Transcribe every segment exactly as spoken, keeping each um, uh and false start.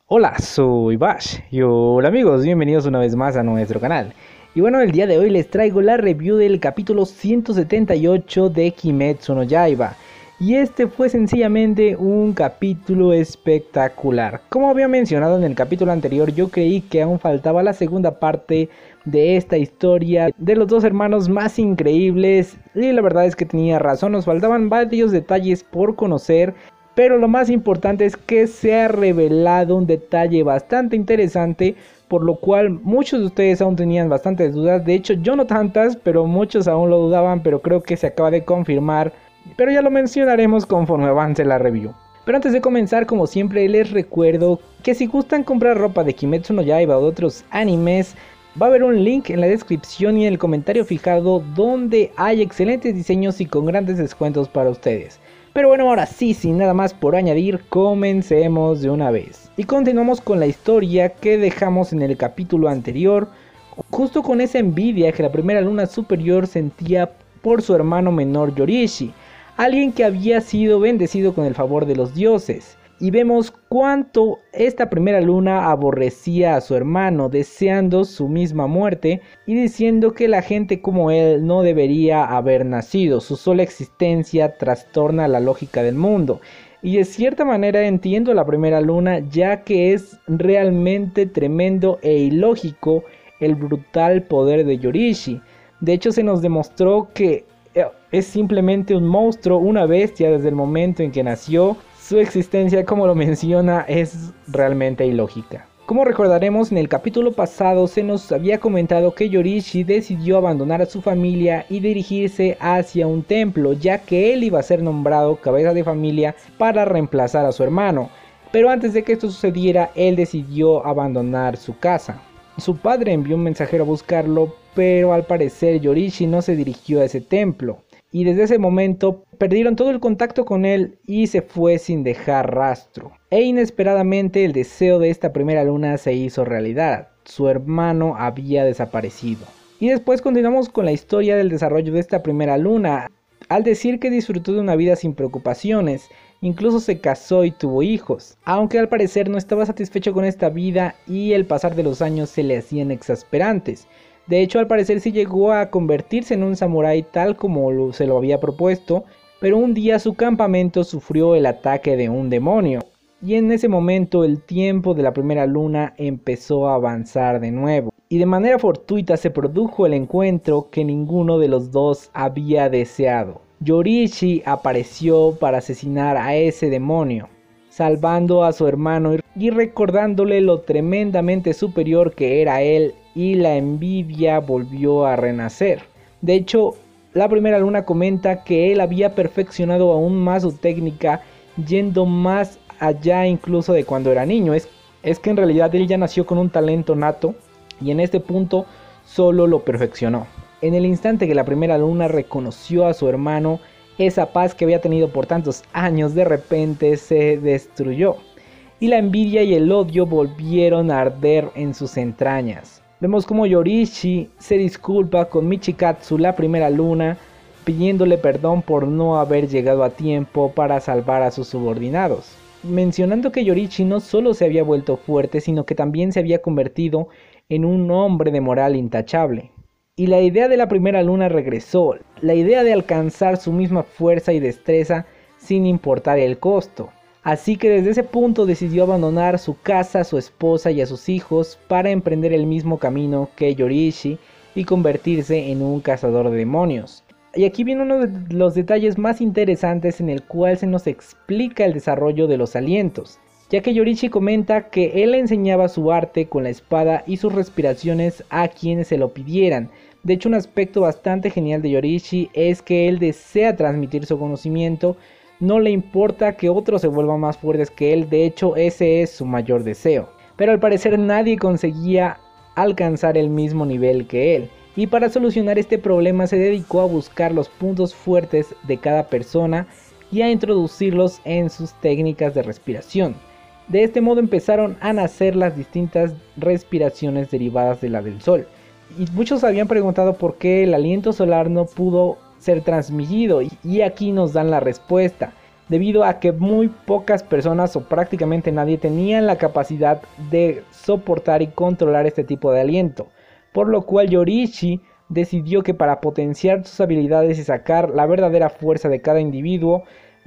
Hola, soy Bash y hola amigos, bienvenidos una vez más a nuestro canal. Y bueno, el día de hoy les traigo la review del capítulo ciento setenta y ocho de Kimetsu no Yaiba. Y este fue sencillamente un capítulo espectacular. Como había mencionado en el capítulo anterior, yo creí que aún faltaba la segunda parte de esta historia de los dos hermanos más increíbles. Y la verdad es que tenía razón, nos faltaban varios detalles por conocer. Pero lo más importante es que se ha revelado un detalle bastante interesante, por lo cual muchos de ustedes aún tenían bastantes dudas. De hecho, yo no tantas, pero muchos aún lo dudaban, pero creo que se acaba de confirmar. Pero ya lo mencionaremos conforme avance la review. Pero antes de comenzar, como siempre, les recuerdo que si gustan comprar ropa de Kimetsu no Yaiba o de otros animes, va a haber un link en la descripción y en el comentario fijado donde hay excelentes diseños y con grandes descuentos para ustedes. Pero bueno, ahora sí, sin nada más por añadir, comencemos de una vez. Y continuamos con la historia que dejamos en el capítulo anterior, justo con esa envidia que la primera luna superior sentía por su hermano menor Yorishi, alguien que había sido bendecido con el favor de los dioses. Y vemos cuánto esta primera luna aborrecía a su hermano, deseando su misma muerte y diciendo que la gente como él no debería haber nacido. Su sola existencia trastorna la lógica del mundo. Y de cierta manera entiendo a la primera luna, ya que es realmente tremendo e ilógico el brutal poder de Yorishi. De hecho, se nos demostró que es simplemente un monstruo, una bestia desde el momento en que nació. Su existencia, como lo menciona, es realmente ilógica. Como recordaremos, en el capítulo pasado se nos había comentado que Yorishi decidió abandonar a su familia y dirigirse hacia un templo, ya que él iba a ser nombrado cabeza de familia para reemplazar a su hermano. Pero antes de que esto sucediera, él decidió abandonar su casa. Su padre envió un mensajero a buscarlo, pero al parecer Yorishi no se dirigió a ese templo. Y desde ese momento perdieron todo el contacto con él y se fue sin dejar rastro. E inesperadamente el deseo de esta primera luna se hizo realidad. Su hermano había desaparecido. Y después continuamos con la historia del desarrollo de esta primera luna. Al decir que disfrutó de una vida sin preocupaciones, incluso se casó y tuvo hijos. Aunque al parecer no estaba satisfecho con esta vida y el pasar de los años se le hacían exasperantes. De hecho, al parecer sí llegó a convertirse en un samurái tal como lo, se lo había propuesto, pero un día su campamento sufrió el ataque de un demonio. Y en ese momento el tiempo de la primera luna empezó a avanzar de nuevo. Y de manera fortuita se produjo el encuentro que ninguno de los dos había deseado. Yorishi apareció para asesinar a ese demonio, salvando a su hermano y recordándole lo tremendamente superior que era él, y la envidia volvió a renacer. De hecho, la primera luna comenta que él había perfeccionado aún más su técnica, yendo más allá incluso de cuando era niño. Es, es que en realidad él ya nació con un talento nato y en este punto solo lo perfeccionó. En el instante que la primera luna reconoció a su hermano, esa paz que había tenido por tantos años de repente se destruyó. Y la envidia y el odio volvieron a arder en sus entrañas. Vemos como Yorishi se disculpa con Michikatsu, la primera luna, pidiéndole perdón por no haber llegado a tiempo para salvar a sus subordinados. Mencionando que Yorishi no solo se había vuelto fuerte, sino que también se había convertido en un hombre de moral intachable. Y la idea de la primera luna regresó, la idea de alcanzar su misma fuerza y destreza sin importar el costo. Así que desde ese punto decidió abandonar su casa, a su esposa y a sus hijos para emprender el mismo camino que Yorishi y convertirse en un cazador de demonios. Y aquí viene uno de los detalles más interesantes en el cual se nos explica el desarrollo de los alientos, ya que Yorishi comenta que él enseñaba su arte con la espada y sus respiraciones a quienes se lo pidieran. De hecho, un aspecto bastante genial de Yorishi es que él desea transmitir su conocimiento. No le importa que otros se vuelvan más fuertes que él, de hecho ese es su mayor deseo. Pero al parecer nadie conseguía alcanzar el mismo nivel que él. Y para solucionar este problema se dedicó a buscar los puntos fuertes de cada persona y a introducirlos en sus técnicas de respiración. De este modo empezaron a nacer las distintas respiraciones derivadas de la del sol. Y muchos habían preguntado por qué el aliento solar no pudo ser transmitido, y aquí nos dan la respuesta, debido a que muy pocas personas o prácticamente nadie tenían la capacidad de soportar y controlar este tipo de aliento, por lo cual Yoriichi decidió que para potenciar sus habilidades y sacar la verdadera fuerza de cada individuo,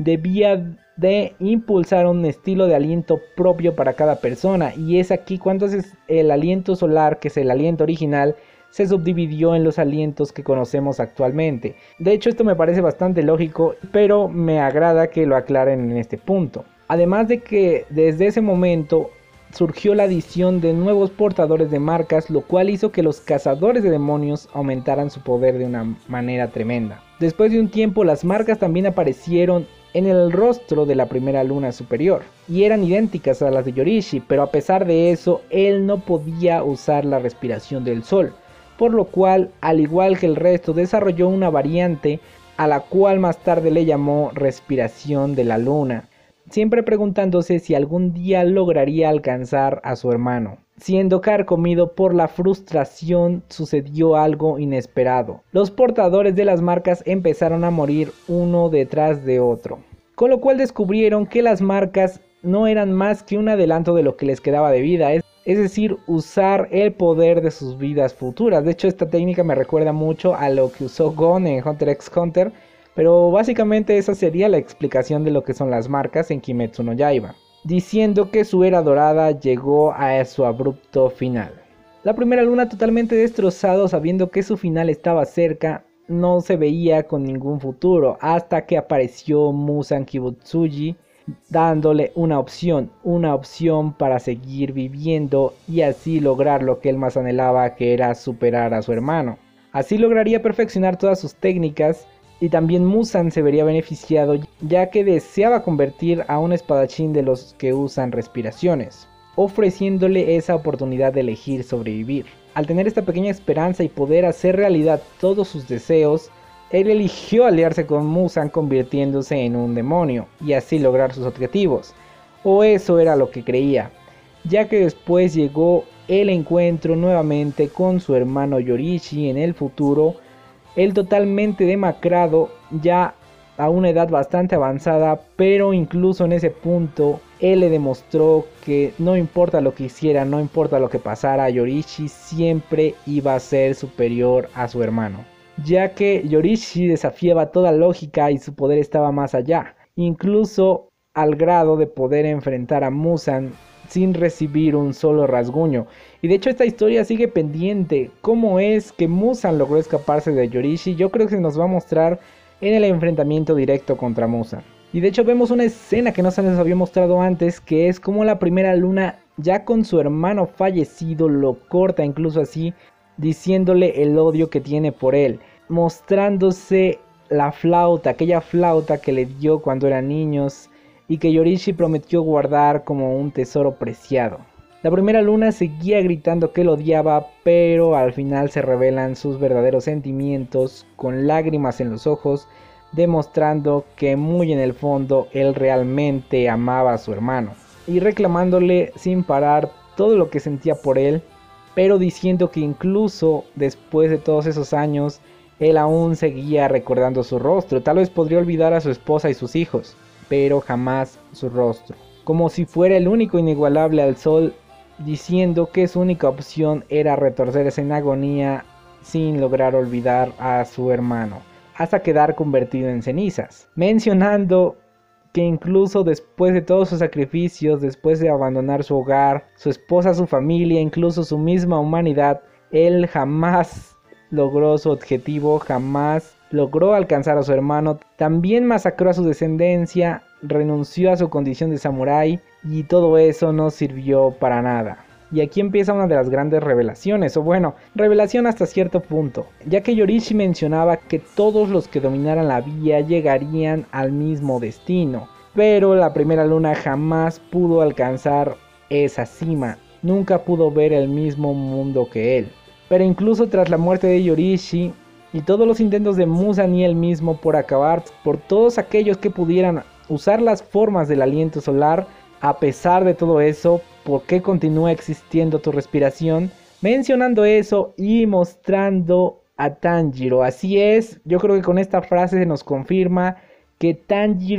debía de impulsar un estilo de aliento propio para cada persona, y es aquí cuando el aliento solar, que es el aliento original, se subdividió en los alientos que conocemos actualmente. De hecho, esto me parece bastante lógico, pero me agrada que lo aclaren en este punto. Además de que desde ese momento surgió la adición de nuevos portadores de marcas, lo cual hizo que los cazadores de demonios aumentaran su poder de una manera tremenda. Después de un tiempo, las marcas también aparecieron en el rostro de la primera luna superior y eran idénticas a las de Yoriichi, pero a pesar de eso, él no podía usar la respiración del sol, por lo cual, al igual que el resto, desarrolló una variante a la cual más tarde le llamó respiración de la luna, siempre preguntándose si algún día lograría alcanzar a su hermano. Siendo carcomido por la frustración, sucedió algo inesperado. Los portadores de las marcas empezaron a morir uno detrás de otro, con lo cual descubrieron que las marcas no eran más que un adelanto de lo que les quedaba de vida, es, es decir, usar el poder de sus vidas futuras. De hecho, esta técnica me recuerda mucho a lo que usó Gon en Hunter x Hunter, pero básicamente esa sería la explicación de lo que son las marcas en Kimetsu no Yaiba, diciendo que su era dorada llegó a su abrupto final. La primera luna, totalmente destrozado, sabiendo que su final estaba cerca, no se veía con ningún futuro, hasta que apareció Muzan Kibutsuji, dándole una opción, una opción para seguir viviendo y así lograr lo que él más anhelaba, que era superar a su hermano. Así lograría perfeccionar todas sus técnicas, y también Muzan se vería beneficiado, ya que deseaba convertir a un espadachín de los que usan respiraciones, ofreciéndole esa oportunidad de elegir sobrevivir. Al tener esta pequeña esperanza y poder hacer realidad todos sus deseos, él eligió aliarse con Muzan, convirtiéndose en un demonio y así lograr sus objetivos, o eso era lo que creía, ya que después llegó el encuentro nuevamente con su hermano Yoriichi en el futuro, él totalmente demacrado, ya a una edad bastante avanzada, pero incluso en ese punto él le demostró que no importa lo que hiciera, no importa lo que pasara, Yoriichi siempre iba a ser superior a su hermano, ya que Yoriichi desafiaba toda lógica y su poder estaba más allá, incluso al grado de poder enfrentar a Muzan sin recibir un solo rasguño. Y de hecho esta historia sigue pendiente. ¿Cómo es que Muzan logró escaparse de Yoriichi? Yo creo que se nos va a mostrar en el enfrentamiento directo contra Muzan. Y de hecho vemos una escena que no se nos había mostrado antes, que es como la primera luna, ya con su hermano fallecido, lo corta incluso así, diciéndole el odio que tiene por él, mostrándose la flauta, aquella flauta que le dio cuando eran niños y que Yoriichi prometió guardar como un tesoro preciado. La primera luna seguía gritando que lo odiaba, pero al final se revelan sus verdaderos sentimientos con lágrimas en los ojos, demostrando que muy en el fondo él realmente amaba a su hermano y reclamándole sin parar todo lo que sentía por él, pero diciendo que incluso después de todos esos años él aún seguía recordando su rostro. Tal vez podría olvidar a su esposa y sus hijos, pero jamás su rostro, como si fuera el único inigualable al sol, diciendo que su única opción era retorcerse en agonía sin lograr olvidar a su hermano, hasta quedar convertido en cenizas, mencionando que incluso después de todos sus sacrificios, después de abandonar su hogar, su esposa, su familia, incluso su misma humanidad, él jamás logró su objetivo, jamás logró alcanzar a su hermano, también masacró a su descendencia, renunció a su condición de samurái y todo eso no sirvió para nada. Y aquí empieza una de las grandes revelaciones, o bueno, revelación hasta cierto punto, ya que Yoriichi mencionaba que todos los que dominaran la vía llegarían al mismo destino, pero la primera luna jamás pudo alcanzar esa cima, nunca pudo ver el mismo mundo que él. Pero incluso tras la muerte de Yoriichi y todos los intentos de Muzan y él mismo por acabar por todos aquellos que pudieran usar las formas del aliento solar, a pesar de todo eso, ¿por qué continúa existiendo tu respiración? Mencionando eso y mostrando a Tanjiro. Así es, yo creo que con esta frase se nos confirma que Tanjiro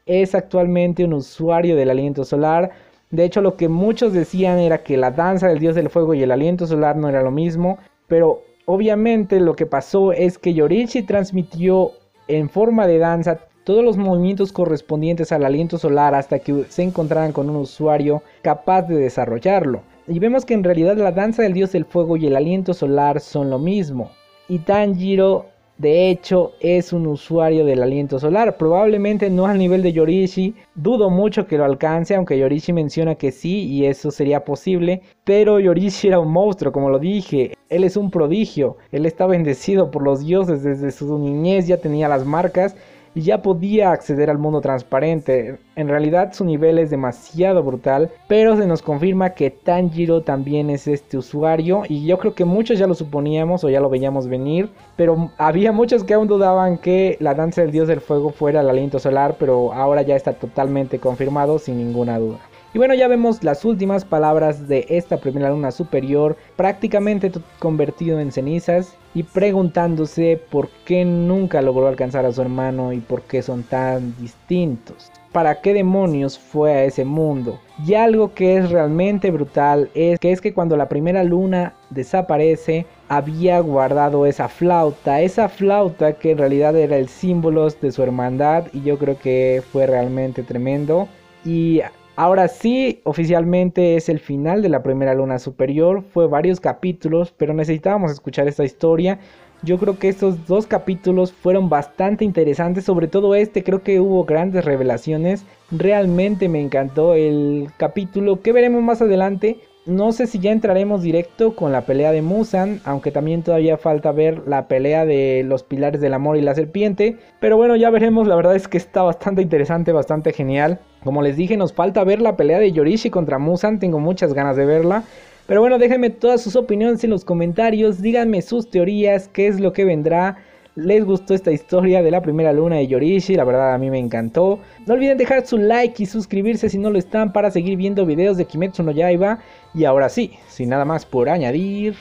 es actualmente un usuario del aliento solar. De hecho, lo que muchos decían era que la danza del dios del fuego y el aliento solar no era lo mismo, pero obviamente lo que pasó es que Yoriichi transmitió en forma de danza todos los movimientos correspondientes al aliento solar hasta que se encontraran con un usuario capaz de desarrollarlo. Y vemos que en realidad la danza del dios del fuego y el aliento solar son lo mismo. Y Tanjiro de hecho es un usuario del aliento solar, probablemente no al nivel de Yoriichi, dudo mucho que lo alcance, aunque Yoriichi menciona que sí y eso sería posible, pero Yoriichi era un monstruo, como lo dije, él es un prodigio, él está bendecido por los dioses, desde su niñez ya tenía las marcas y ya podía acceder al mundo transparente. En realidad su nivel es demasiado brutal, pero se nos confirma que Tanjiro también es este usuario y yo creo que muchos ya lo suponíamos o ya lo veíamos venir, pero había muchos que aún dudaban que la danza del dios del fuego fuera el aliento solar, pero ahora ya está totalmente confirmado sin ninguna duda. Y bueno, ya vemos las últimas palabras de esta primera luna superior, prácticamente convertido en cenizas y preguntándose por qué nunca logró alcanzar a su hermano y por qué son tan distintos. ¿Para qué demonios fue a ese mundo? Y algo que es realmente brutal es que es que cuando la primera luna desaparece, había guardado esa flauta, esa flauta que en realidad era el símbolo de su hermandad y yo creo que fue realmente tremendo. Y ahora sí, oficialmente es el final de la primera luna superior, fue varios capítulos, pero necesitábamos escuchar esta historia. Yo creo que estos dos capítulos fueron bastante interesantes, sobre todo este, creo que hubo grandes revelaciones. Realmente me encantó el capítulo que veremos más adelante. No sé si ya entraremos directo con la pelea de Muzan, aunque también todavía falta ver la pelea de los pilares del amor y la serpiente. Pero bueno, ya veremos, la verdad es que está bastante interesante, bastante genial. Como les dije, nos falta ver la pelea de Yoriichi contra Muzan, tengo muchas ganas de verla. Pero bueno, déjenme todas sus opiniones en los comentarios, díganme sus teorías, qué es lo que vendrá. ¿Les gustó esta historia de la primera luna de Yoriichi? La verdad a mí me encantó. No olviden dejar su like y suscribirse si no lo están para seguir viendo videos de Kimetsu no Yaiba. Y ahora sí, sin nada más por añadir,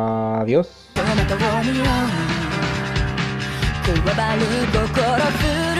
adiós.